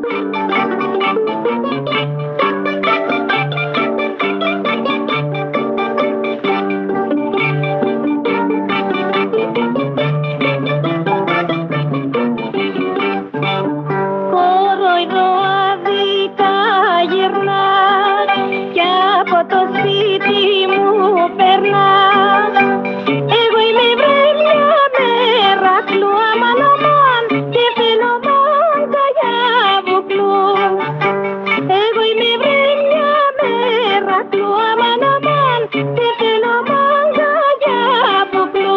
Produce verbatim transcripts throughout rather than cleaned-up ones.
Κοροϊδό Αδικα γυρνάς κι από το σπίτι μου περνάς. Εγώ είμαι βρε μια μέρα κλου αμάν αμάν και θέλω μάγκα για βουκλού. Εγώ είμαι βρε μια μέρα κλου αμάν αμάν και θέλω μάγκα για βουκλού.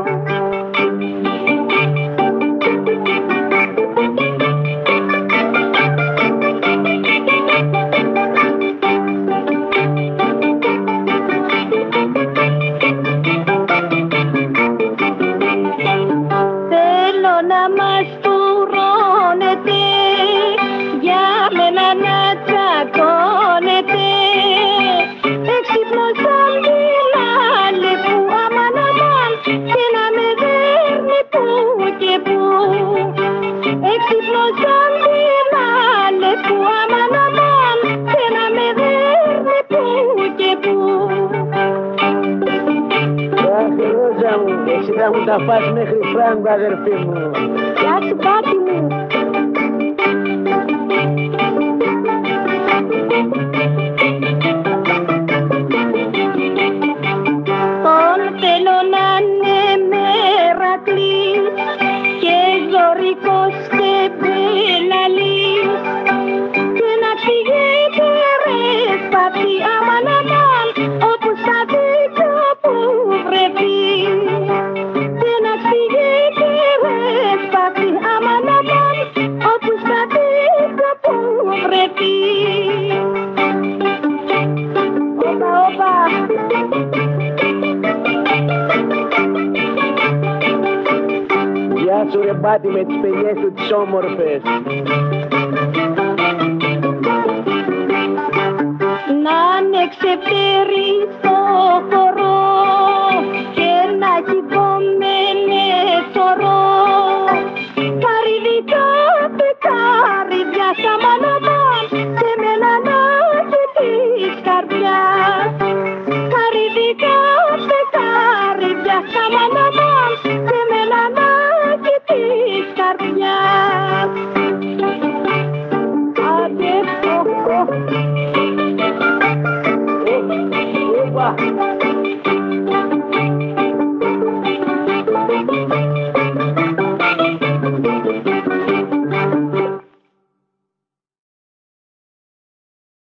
Θέλω να μας τουρώνετε, για μένα να τσακώνετε. Έξυπνος σαν μιλάλε που αμάν αμάν και να με δέρνει που και που. Έξυπνος σαν μιλάλε που αμάν αμάν και να με δέρνει που και που. Αχ, Ροζα μου, εσύ θα μου τα φας μέχρι φράγκο, αδερφή μου. Γεια σου, πάτη μου. Τον θέλω να είναι μερακλής και ζωρικός και μπελαλής και να φύγετε ρε σπαθί αμάν αμάν όπου στα δίκιο που βρεθεί. Και να φύγετε ρε σπαθί αμάν αμάν όπου στα δίκιο που βρεθεί. Όπα, όπα. Γεια σου ρε μπάτι με τις παινιές του τις όμορφες. Να είναι ξεφτέρι στο χορό